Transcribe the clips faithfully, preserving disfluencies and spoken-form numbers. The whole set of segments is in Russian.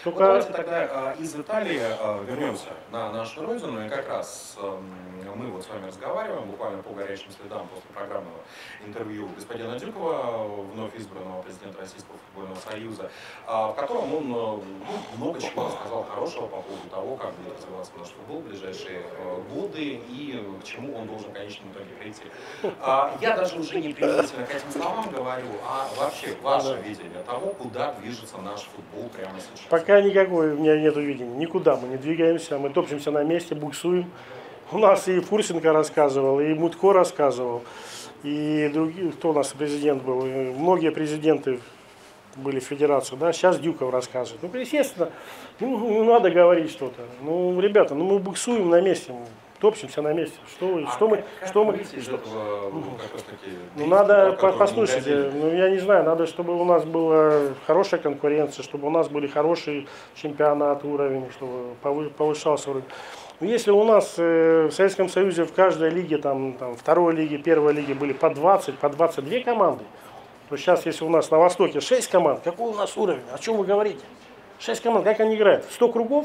Только... Вот давайте тогда э, из Италии э, вернемся на нашу родину, и как раз э, мы вот с вами разговариваем буквально по горячим следам после программного интервью господина Дюкова, вновь избранного президента Российского футбольного союза, э, в котором он э, ну, много чего рассказал хорошего по поводу того, как будет развиваться наш футбол в ближайшие э, годы и к чему он должен в конечном итоге прийти. Э, я даже уже не применительно к этим словам говорю, а вообще ваше видение того, куда движется наш футбол прямо сейчас. Пока никакой у меня нет видения. Никуда мы не двигаемся, мы топчемся на месте, буксуем. У нас и Фурсенко рассказывал, и Мутко рассказывал, и другие, кто у нас президент был, и многие президенты были в федерации, да, сейчас Дюков рассказывает. Ну, естественно, ну, ну, надо говорить что-то. Ну, ребята, ну мы буксуем на месте, мы топчемся на месте. Что, а что как, мы, как что мы, этого, ну, как раз таки, ну, надо, послушайте, ну, я не знаю, надо, чтобы у нас была хорошая конкуренция, чтобы у нас были хороший чемпионат уровень, чтобы повышался уровень. Если у нас э, в Советском Союзе в каждой лиге, там, там, второй лиге, первой лиге были по двадцать, по двадцать две команды, то сейчас, если у нас на Востоке шесть команд, какой у нас уровень? О чем вы говорите? шесть команд, как они играют? сто кругов?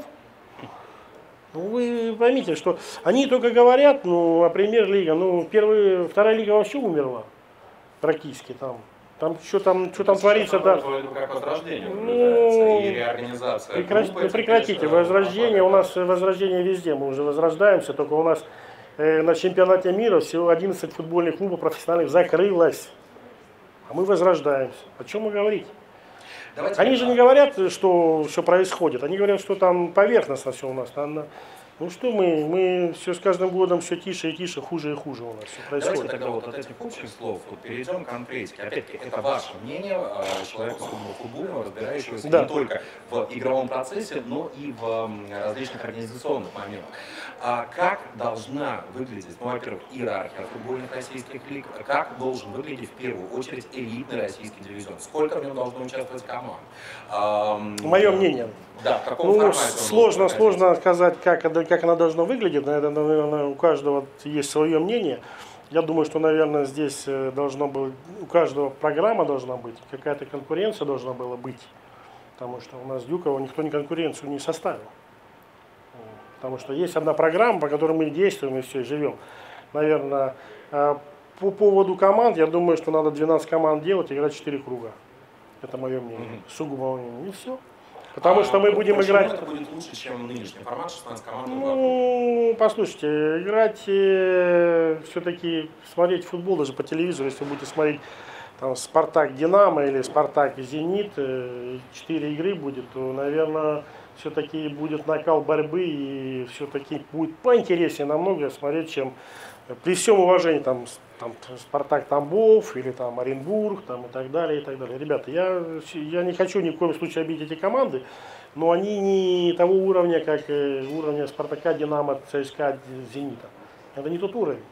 Ну, вы поймите, что они только говорят, ну, о премьер-лига, ну, первая, вторая лига вообще умерла, практически там. Там что там, что там творится, да? Как возрождение ну, и реорганизация. Прекрати, ну, прекратите, возрождение, у нас возрождение везде, мы уже возрождаемся, только у нас э, на чемпионате мира всего одиннадцать футбольных клубов профессиональных закрылось, а мы возрождаемся. О чем вы говорите? Давайте они же не говорят, что все происходит, они говорят, что там поверхностно все у нас. Там, ну что мы, мы все с каждым годом все тише и тише, хуже и хуже у нас все происходит. Давайте тогда вот от этих общих слов вот перейдем к конкретике. Опять-таки, это ваше мнение, человека футбольного, разбирающегося да. не только в игровом процессе, но и в различных организационных моментах. А как должна выглядеть, ну, во-первых, иерархия футбольных российских лиг, как должен выглядеть в первую очередь элитный российский дивизион? Сколько в нем должно участвовать команд? Мое мнение. Да, в каком ну, формате сложно, сложно сказать, как, как она должна выглядеть. Наверное, у каждого есть свое мнение. Я думаю, что, наверное, здесь должно быть, у каждого программа должна быть, какая-то конкуренция должна была быть. Потому что у нас Дюкова никто ни конкуренцию не составил. Потому что есть одна программа, по которой мы действуем и все, и живем. Наверное, по поводу команд, я думаю, что надо двенадцать команд делать и играть четыре круга. Это мое мнение. Mm-hmm. Сугубо мое мнение. И все. Потому а, что мы будем играть... это будет лучше, чем нынешний формат шестнадцать команд? Ну, послушайте, играть, э, все-таки смотреть футбол даже по телевизору, если вы будете смотреть там Спартак Динамо или Спартак Зенит, э, четыре игры будет, то, наверное, все-таки будет накал борьбы и все-таки будет поинтереснее намного смотреть, чем при всем уважении там, там Спартак Тамбов или там Оренбург там, и так далее, и так далее. Ребята, я, я не хочу ни в коем случае обидеть эти команды, но они не того уровня, как уровня Спартака, Динамо, ЦСКА, Зенита. Это не тот уровень.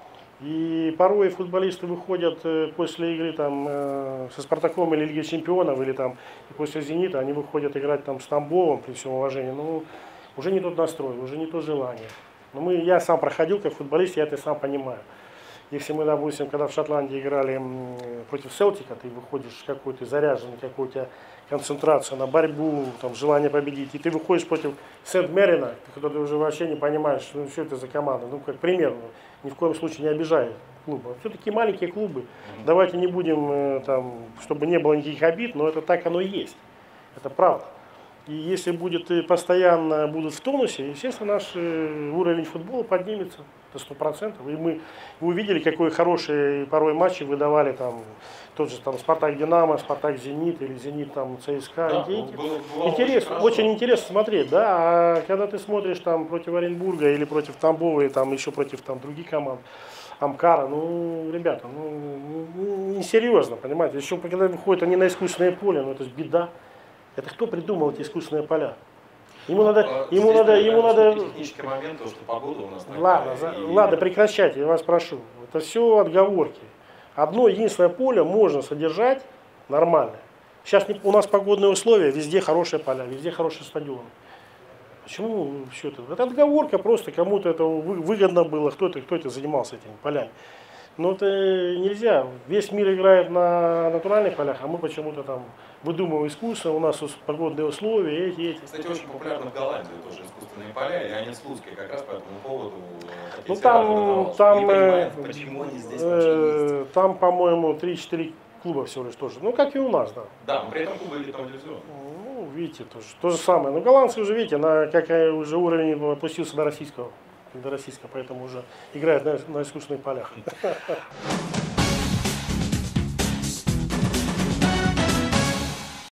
И порой футболисты выходят после игры там, со Спартаком или Лиги Чемпионов, или там, после Зенита, они выходят играть там, с Тамбовом, при всем уважении. Ну, уже не тот настрой, уже не то желание. Но мы, я сам проходил как футболист, я это сам понимаю. Если мы, допустим, когда в Шотландии играли против Селтика, ты выходишь какой-то заряженный, какой-то концентрация на борьбу, там, желание победить, и ты выходишь против Сент-Мерина, когда ты уже вообще не понимаешь, ну, что это за команда, ну, как пример, ни в коем случае не обижай клубы. Все-таки маленькие клубы, mm-hmm. давайте не будем, там, чтобы не было никаких обид, но это так оно и есть, это правда. И если будет постоянно будут в тонусе, естественно, наш уровень футбола поднимется до сто процентов. И мы вы увидели, какой хорошие порой матчи выдавали там тот же там Спартак Динамо, Спартак Зенит или Зенит там ЦСКА. Да, было, было интересно, очень, очень интересно смотреть, да. А когда ты смотришь там против Оренбурга или против Тамбова, и там еще против там других команд, Амкара, ну, ребята, ну, ну несерьезно, понимаете. Еще когда выходят они на искусственное поле, ну это же беда. Это кто придумал эти искусственные поля? Ему надо, а, ему надо, ему надо. Технический момент, что погода у нас такая. Ладно, за, и... ладно, прекращайте, я вас прошу. Это все отговорки. Одно единственное поле можно содержать нормально. Сейчас у нас погодные условия, везде хорошие поля, везде хорошие стадионы. Почему все это? Это отговорка просто, кому-то это выгодно было, кто-то, кто-то занимался этими полями. Но это нельзя. Весь мир играет на натуральных полях, а мы почему-то там выдумываем искусство, у нас погодные условия, эти, эти. Кстати, очень популярны в Голландии тоже искусственные поля, и Леонид Слуцкий как раз по этому поводу. Ну там, там, не понимает, почему они здесь вообще есть. Там, по-моему, три-четыре клуба всего лишь тоже. Ну, как и у нас, да. Да, но при этом клубы элитного дивизиона. Ну, видите, тоже, то же самое. Но голландцы уже, видите, на, как уже уровень опустился до российского, до российского, поэтому уже играют на, на искусственных полях.